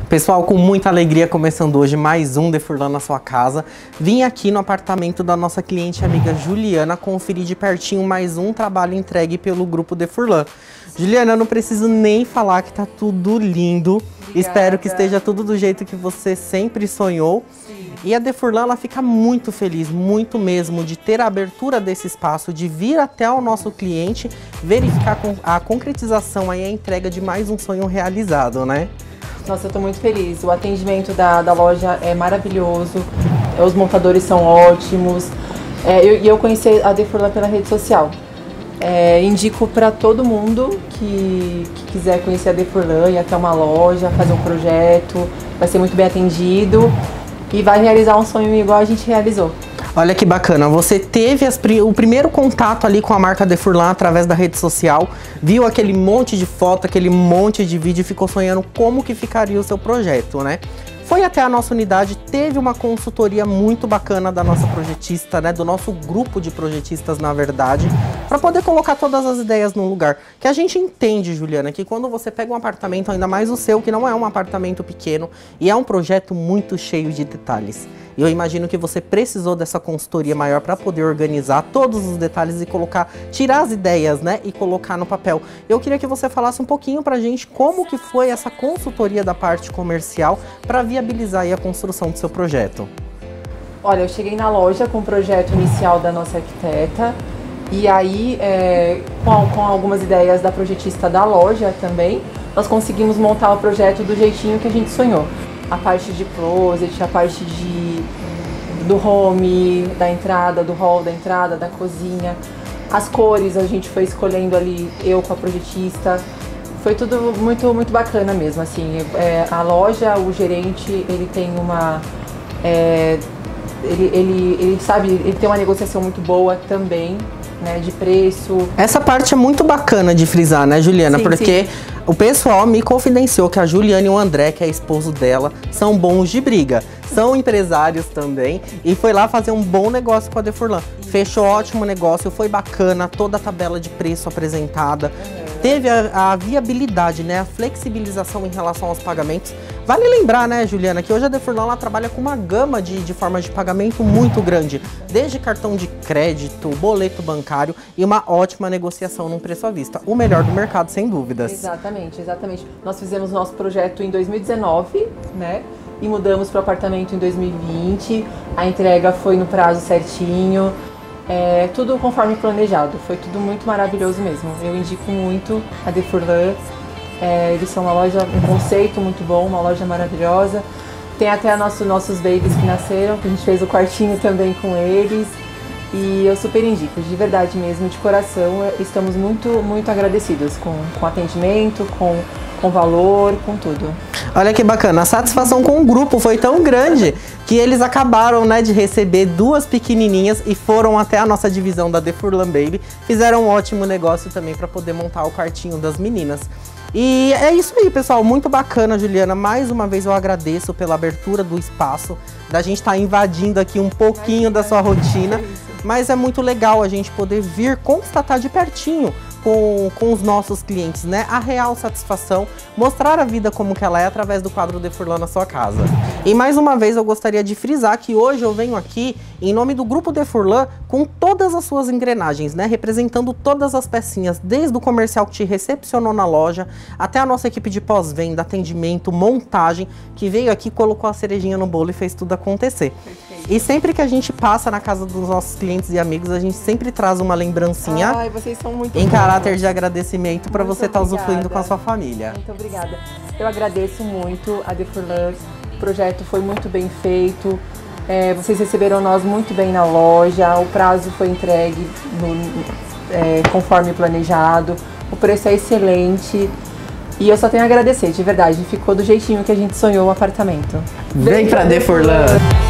Pessoal, com muita alegria, começando hoje mais um Defurlan na sua casa. Vim aqui no apartamento da nossa cliente e amiga Juliana conferir de pertinho mais um trabalho entregue pelo grupo Defurlan. Juliana, eu não preciso nem falar que tá tudo lindo. Obrigada. Espero que esteja tudo do jeito que você sempre sonhou. Sim. E a Defurlan, ela fica muito feliz, muito mesmo, de ter a abertura desse espaço, de vir até o nosso cliente, verificar a concretização e a entrega de mais um sonho realizado, né? Nossa, eu tô muito feliz. O atendimento da loja é maravilhoso, os montadores são ótimos. Eu conheci a Defurlan pela rede social. Indico para todo mundo que quiser conhecer a Defurlan, ir até uma loja, fazer um projeto, vai ser muito bem atendido e vai realizar um sonho igual a gente realizou. Olha que bacana, você teve o primeiro contato ali com a marca Defurlan através da rede social, viu aquele monte de foto, aquele monte de vídeo e ficou sonhando como que ficaria o seu projeto, né? Foi até a nossa unidade, teve uma consultoria muito bacana da nossa projetista, né? Do nosso grupo de projetistas, na verdade, para poder colocar todas as ideias no lugar. Que a gente entende, Juliana, que quando você pega um apartamento, ainda mais o seu, que não é um apartamento pequeno, e é um projeto muito cheio de detalhes. E eu imagino que você precisou dessa consultoria maior para poder organizar todos os detalhes e tirar as ideias, né? E colocar no papel. Eu queria que você falasse um pouquinho pra gente como que foi essa consultoria da parte comercial para viabilizar aí a construção do seu projeto. Olha, eu cheguei na loja com o projeto inicial da nossa arquiteta e aí, com algumas ideias da projetista da loja também, nós conseguimos montar o projeto do jeitinho que a gente sonhou. A parte de closet, a parte do home, da entrada, do hall da entrada, da cozinha. As cores a gente foi escolhendo ali, eu com a projetista. Foi tudo muito, muito bacana mesmo, assim. A loja, o gerente, ele tem uma... Ele sabe, ele tem uma negociação muito boa também, né, de preço. Essa parte é muito bacana de frisar, né, Juliana? Sim, porque sim. O pessoal me confidenciou que a Juliana e o André, que é esposo dela, são bons de briga. São empresários também e foi lá fazer um bom negócio com a Defurlan. Fechou ótimo negócio, foi bacana, toda a tabela de preço apresentada. Teve a viabilidade, né, a flexibilização em relação aos pagamentos. Vale lembrar, né, Juliana, que hoje a Defurlan ela trabalha com uma gama de formas de pagamento muito grande. Desde cartão de crédito, boleto bancário e uma ótima negociação num preço à vista. O melhor do mercado, sem dúvidas. Exatamente, exatamente. Nós fizemos nosso projeto em 2019, né, e mudamos para o apartamento em 2020. A entrega foi no prazo certinho. Tudo conforme planejado, foi tudo muito maravilhoso mesmo. Eu indico muito a Defurlan. Eles são uma loja, um conceito muito bom, uma loja maravilhosa. Tem até nossos babies que nasceram, que a gente fez o quartinho também com eles. E eu super indico, de verdade mesmo, de coração. Estamos muito, muito agradecidos com o atendimento, com valor, com tudo. Olha que bacana, a satisfação com o grupo foi tão grande que eles acabaram, né, de receber duas pequenininhas e foram até a nossa divisão da Defurlan Baby. Fizeram um ótimo negócio também para poder montar o quartinho das meninas. E é isso aí, pessoal, muito bacana, Juliana. Mais uma vez eu agradeço pela abertura do espaço, da gente estar invadindo aqui um pouquinho da sua rotina. Mas é muito legal a gente poder vir constatar de pertinho com os nossos clientes, né? A real satisfação, mostrar a vida como que ela é através do quadro Defurlan na sua casa. E mais uma vez eu gostaria de frisar que hoje eu venho aqui em nome do grupo Defurlan com todas as suas engrenagens, né? Representando todas as pecinhas, desde o comercial que te recepcionou na loja, até a nossa equipe de pós-venda, atendimento, montagem, que veio aqui, colocou a cerejinha no bolo e fez tudo acontecer. E sempre que a gente passa na casa dos nossos clientes e amigos, a gente sempre traz uma lembrancinha. Ai, vocês são muito em caráter de agradecimento para você estar usufruindo com a sua família. Muito obrigada. Eu agradeço muito a Defurlan. O projeto foi muito bem feito. Vocês receberam nós muito bem na loja. O prazo foi entregue conforme planejado. O preço é excelente. E eu só tenho a agradecer, de verdade. Ficou do jeitinho que a gente sonhou o apartamento. Vem pra Defurlan!